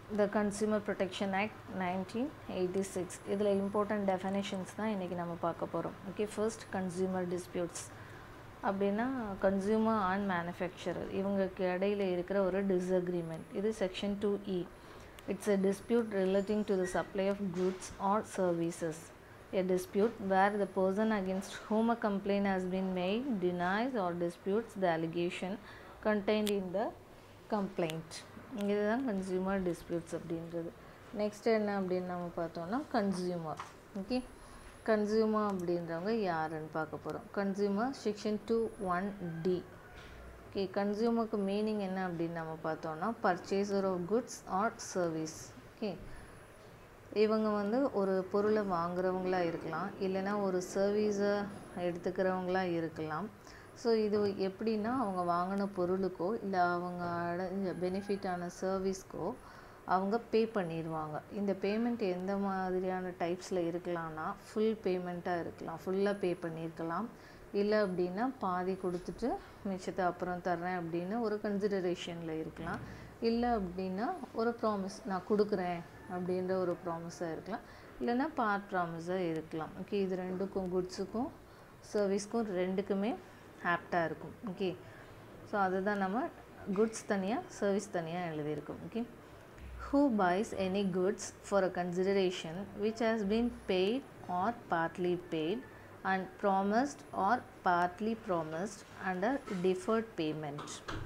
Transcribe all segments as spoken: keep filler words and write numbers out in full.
the Consumer Protection Act nineteen eighty-six. இதில் important definitions தான் இன்றைக்கி நம்ம பார்க்க போகிறோம். ஓகே, ஃபர்ஸ்ட் consumer disputes அப்படின்னா கன்சியூமர் அண்ட் மேனுஃபேக்சரர் இவங்களுக்கு இடையில் இருக்கிற ஒரு டிஸ்அக்ரிமெண்ட். இது section two E. It's a dispute relating to the supply of goods or services. A dispute where the person against whom a complaint has been made denies or disputes the allegation contained in the complaint. இதுதான் consumer disputes அப்படின்றது. Next என்ன அப்படின்னு நம்ம பார்த்தோம்னா consumer. Okay, consumer அப்படின்றவங்க யாருன்னு பார்க்க போகிறோம். Consumer section two one D. Okay, கன்சியூமருக்கு மீனிங் என்ன அப்படின்னு நம்ம பார்த்தோம்னா purchaser of goods or service. Okay, இவங்க வந்து ஒரு பொருளை வாங்குறவங்களா இருக்கலாம், இல்லைன்னா ஒரு சர்வீஸை எடுத்துக்கிறவங்களா இருக்கலாம். ஸோ இது எப்படின்னா அவங்க வாங்கின பொருளுக்கோ இல்லை அவங்க அடைஞ்ச பெனிஃபிட்டான சர்வீஸ்க்கோ அவங்க பே பண்ணிடுவாங்க. இந்த பேமெண்ட் எந்த மாதிரியான டைப்ஸில் இருக்கலாம்னா ஃபுல் பேமெண்ட்டாக இருக்கலாம், ஃபுல்லாக பே பண்ணியிருக்கலாம். இல்லை அப்படின்னா பாதி கொடுத்துட்டு மிச்சத்தை அப்புறம் தர்றேன் அப்படின்னு ஒரு கன்சிடரேஷனில் இருக்கலாம். இல்லை அப்படின்னா ஒரு ப்ராமிஸ், நான் கொடுக்குறேன் அப்படின்ற ஒரு ப்ராமிஸாக இருக்கலாம், இல்லைன்னா பார்ட் ப்ராமிஸாக இருக்கலாம். ஓகே, இது ரெண்டுக்கும் குட்ஸுக்கும் சர்வீஸ்க்கும் ரெண்டுக்குமே ஆப்டாக இருக்கும். ஓகே, ஸோ அதுதான் நம்ம குட்ஸ் தனியாக சர்வீஸ் தனியாக எழுதியிருக்கோம். Okay, who buys any goods for a consideration which has been paid or partly paid and promised or partly promised under deferred payment.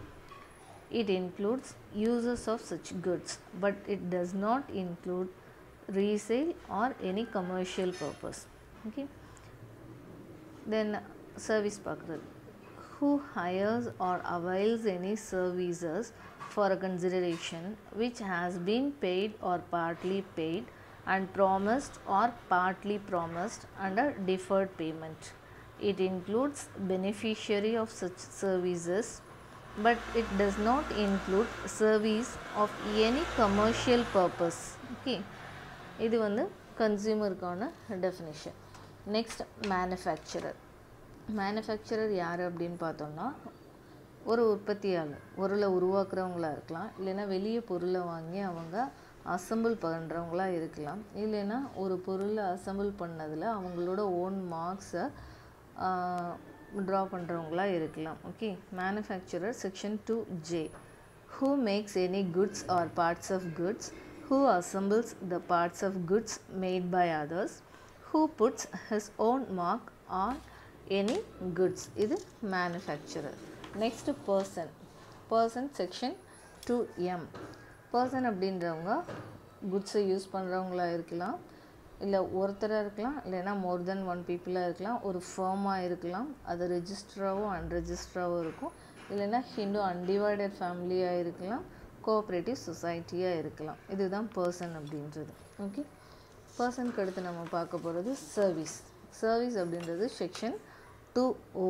It includes uses of such goods, but it does not include resale or any commercial purpose. Okay, then service பார்க்குறது. Who hires or avails any services for a consideration which has been paid or partly paid and promised or partly promised under deferred payment. It includes beneficiary of such services, but it does not include service of any commercial purpose. Okay, இது வந்து கன்சியூமருக்கான definition. Next manufacturer. Manufacturer யார் அப்படின்னு பார்த்தோம்னா ஒரு உற்பத்தியாளர், பொருளை உருவாக்குறவங்களா இருக்கலாம், இல்லைன்னா வெளியே பொருளை வாங்கி அவங்க அசம்பிள் பண்ணுறவங்களா இருக்கலாம், இல்லைன்னா ஒரு பொருளை அசம்பிள் பண்ணதில் அவங்களோட ஓன் மார்க்ஸை ட்ரா பண்ணுறவங்களா இருக்கலாம். Okay, manufacturer section two J. Who makes any goods or parts of goods, who assembles the parts of goods made by others, who puts his own mark on any goods. இது manufacturer. next person. person section two M. person அப்படின்றவங்க குட்ஸை use பண்ணுறவங்களா இருக்கலாம், இல்லை ஒருத்தராக இருக்கலாம், இல்லைன்னா மோர் தென் one பீப்புளாக இருக்கலாம், ஒரு ஃபேமாக இருக்கலாம், அது ரெஜிஸ்டராகவும் அன்ரெஜிஸ்டராகவும் இருக்கும், இல்லைன்னா ஹிந்து அன்டிவைடட் ஃபேமிலியாக இருக்கலாம், கோஆப்ரேட்டிவ் சொசைட்டியாக இருக்கலாம். இதுதான் பர்சன் அப்படின்றது. ஓகே, பர்சனுக்கு அடுத்து நம்ம பார்க்க போகிறது சர்வீஸ். சர்வீஸ் அப்படின்றது செக்ஷன் டூ ஓ.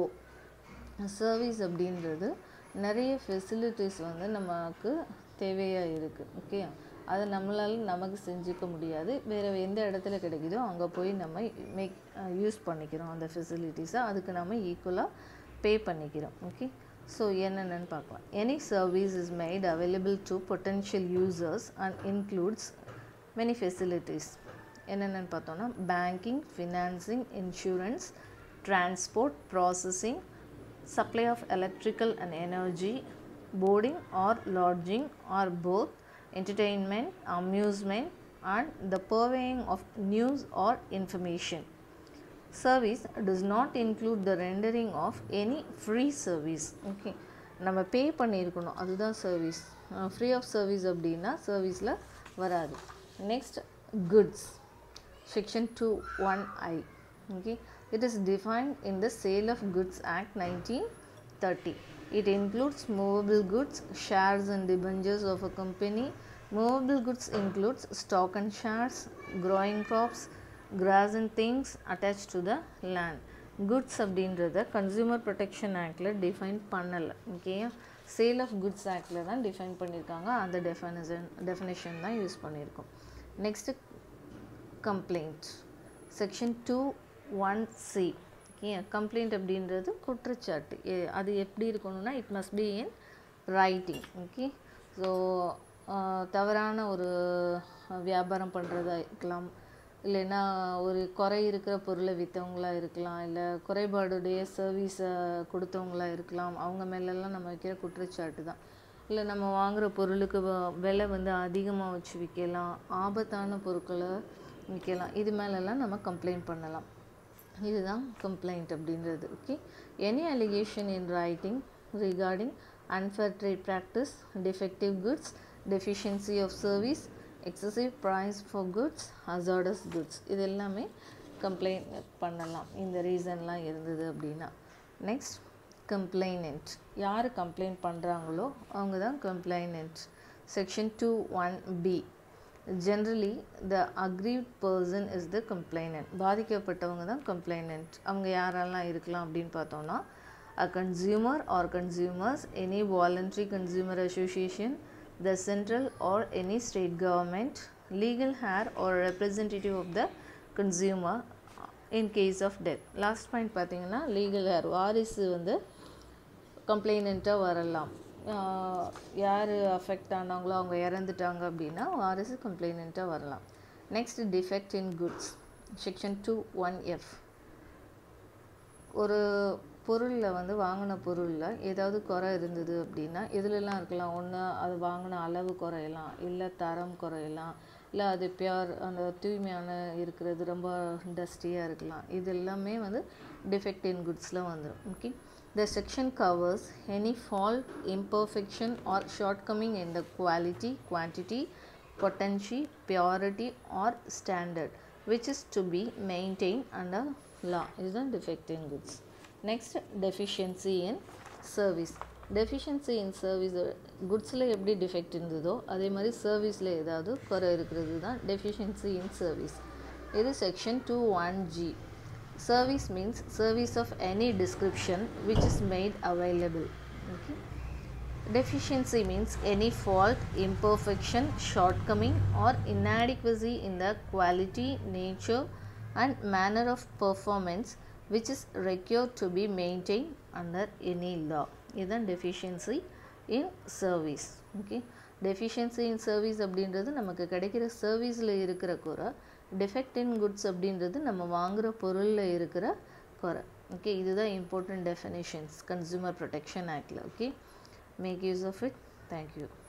சர்வீஸ் அப்படின்றது நிறைய ஃபெசிலிட்டிஸ் வந்து நமக்கு தேவையாக இருக்குது. ஓகே, அதை நம்மளால் நமக்கு செஞ்சுக்க முடியாது, வேறு எந்த இடத்துல கிடைக்குதோ அங்கே போய் நம்ம மேக் யூஸ் பண்ணிக்கிறோம் அந்த ஃபெசிலிட்டிஸை, அதுக்கு நம்ம ஈக்குவலாக பே பண்ணிக்கிறோம். ஓகே, ஸோ என்னென்னு பார்க்கலாம். Any service is made available to potential users and includes many facilities. என்னென்னு பார்த்தோன்னா banking, financing, insurance, transport, processing, supply of electrical and energy, boarding or lodging or both, entertainment, amusement, and the purveying of news or information. Service does not include the rendering of any free service. Okay, நம்ம பே பண்ணியிருக்கணும், அதுதான் service. Free of service அப்படின்னா சர்வீஸில் வராது. Next goods section two one I. Okay, it is defined in the Sale of Goods Act nineteen thirty. It includes movable goods, shares and debentures of a company. Movable goods includes stock and shares, growing crops, grass and things attached to the land. Goods அப்படின்றத consumer protection ஆக்டில் define பண்ணலை. Okay, sale of goods ஆக்டில் தான் define பண்ணியிருக்காங்க, அந்த definition definition தான் use பண்ணியிருக்கோம். Next complaint section two one C. Okay, complaint அப்படின்றது குற்றச்சாட்டு. அது எப்படி இருக்கணும்னா it must be in writing. Okay, so தவறான ஒரு வியாபாரம் பண்ணுறதா இருக்கலாம், இல்லைன்னா ஒரு குறை இருக்கிற பொருளை விற்றவங்களா இருக்கலாம், இல்லை குறைபாடுடைய சர்வீஸை கொடுத்தவங்களா இருக்கலாம். அவங்க மேலெல்லாம் நம்ம வைக்கிற குற்றச்சாட்டு தான். இல்லை நம்ம வாங்குகிற பொருளுக்கு விலை வந்து அதிகமாக வச்சு விற்கலாம், ஆபத்தான பொருட்களை விற்கலாம். இது மேலெல்லாம் நம்ம கம்ப்ளைண்ட் பண்ணலாம். இதுதான் கம்ப்ளைண்ட் அப்படின்றது. Okay, any allegation in writing regarding unfair trade practice, defective goods, deficiency of service, excessive price for goods, hazardous goods, இது எல்லாமே கம்ப்ளைண்ட் பண்ணலாம் இந்த ரீசன்லாம் இருந்தது அப்படின்னா. Next, complainant. யார் கம்ப்ளைண்ட் பண்ணுறாங்களோ அவங்க தான் complainant. Section two one B, generally the aggrieved person is the complainant. பாதிக்கப்பட்டவங்க தான் கம்ப்ளைனன்ட். அவங்க யாரெல்லாம் இருக்கலாம் அப்படின்னு பார்த்தோம்னா, a consumer or consumers, any voluntary consumer association, the central or any state government, legal heir or representative of the consumer in case of death. Last point பார்த்தீங்கன்னா legal heir, வாரிசு வந்து கம்ப்ளைனண்ட்டாக வரலாம். யார் அஃபெக்ட் ஆனாங்களோ அவங்க இறந்துட்டாங்க அப்படின்னா வாரிசு கம்ப்ளைனண்ட்டாக வரலாம். Next, defect in goods. Section two one F, ஒரு பொருளில் வந்து வாங்கின பொருளில் ஏதாவது குறை இருந்தது அப்படின்னா எதுலெல்லாம் இருக்கலாம்? ஒன்று, அது வாங்கின அளவு குறையலாம், இல்லை தரம் குறையலாம், இல்லை அது பியூர் அந்த தூய்மையான இருக்கிறது ரொம்ப டஸ்டியாக இருக்கலாம். இது எல்லாமே வந்து டிஃபெக்ட் இன் குட்ஸில் வந்துடும். Okay, the section covers any fault, imperfection or shortcoming in the quality, quantity, potency, purity or standard which is to be maintained under law. இதுதான் defect in goods. Next, deficiency in service. Deficiency in service, குட்ஸில் எப்படி defect இருந்ததோ அதே மாதிரி சர்வீஸில் ஏதாவது குறை இருக்கிறது தான் டெஃபிஷியன்சி இன் சர்வீஸ். இது section two one G. Service means service of any description which is made available. Okay, deficiency means any fault, imperfection, shortcoming or inadequacy in the quality, nature and manner of performance which is required to be maintained under any law. இதுதான் deficiency in service. Okay, deficiency in service அப்படின்றது நமக்கு கிடைக்கிற சர்வீஸில் இருக்கிற குறை, defect in goods அப்படின்றது நம்ம வாங்குகிற பொருளில் இருக்கிற குறை. ஓகே, இதுதான் important definitions Consumer Protection Actல. Okay, make use of it. Thank you.